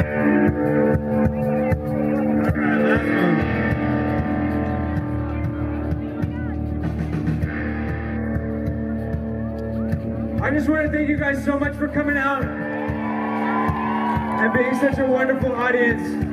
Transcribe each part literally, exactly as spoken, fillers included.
I just want to thank you guys so much for coming out and being such a wonderful audience.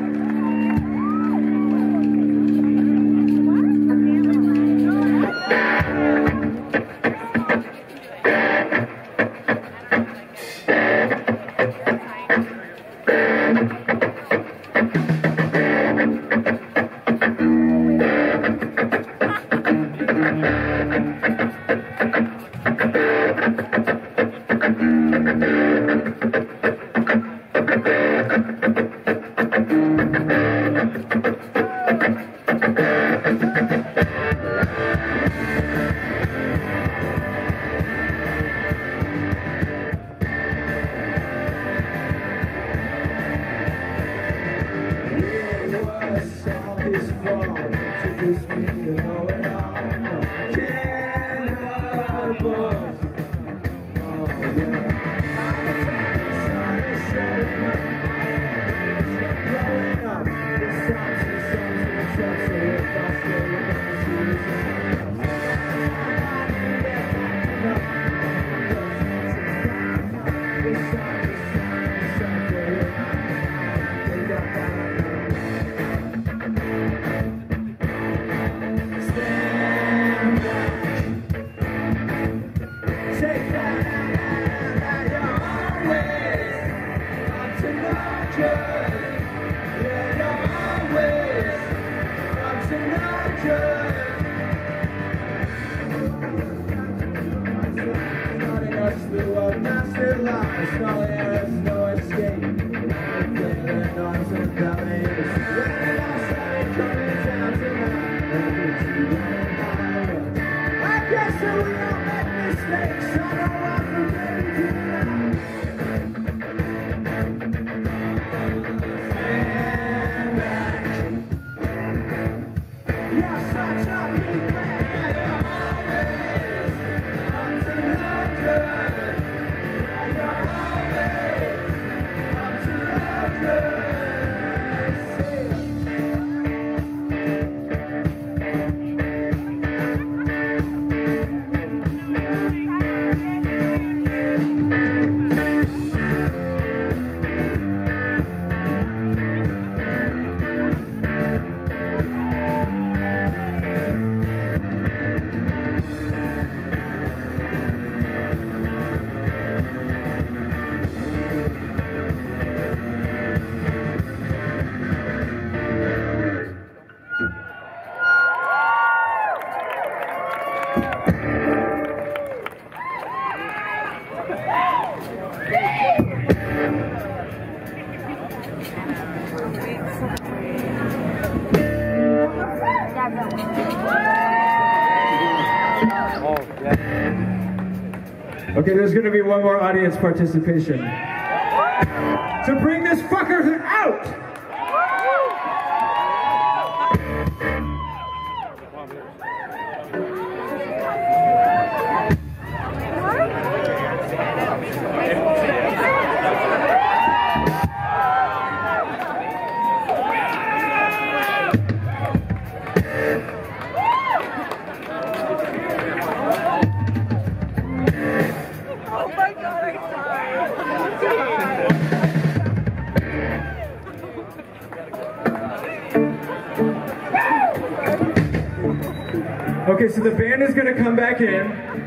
Okay, there's going to be one more audience participation. So bring this fucker out! Okay, so the band is going to come back in.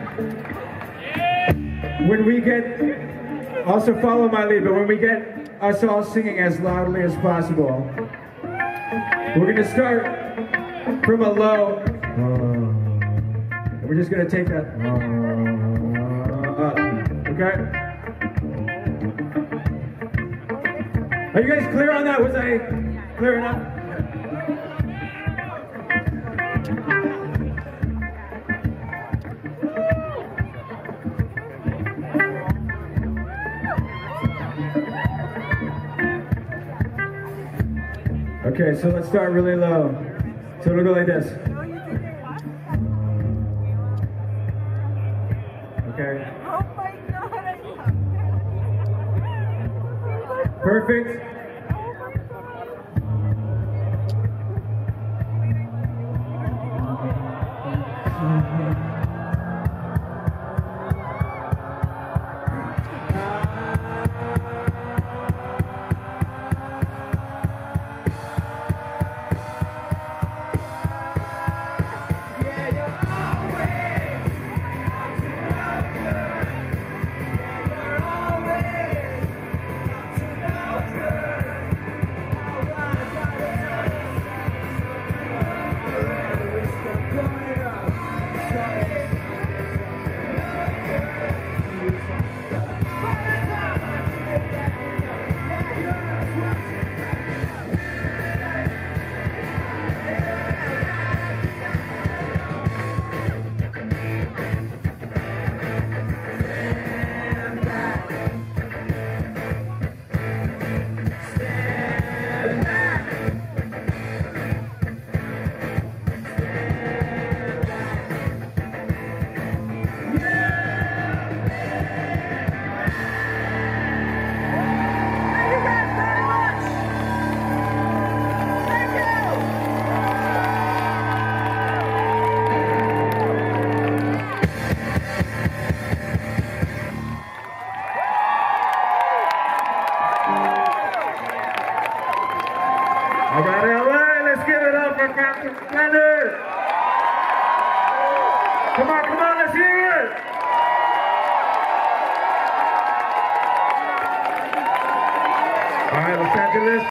When we get, also follow my lead, but when we get us all singing as loudly as possible, we're going to start from a low, and we're just going to take that up, okay? Are you guys clear on that? Was I clear enough? Okay, so let's start really low. So it'll go like this. Okay. Oh my God. Perfect. for Captain Splendor. Come on, come on, let's hear it.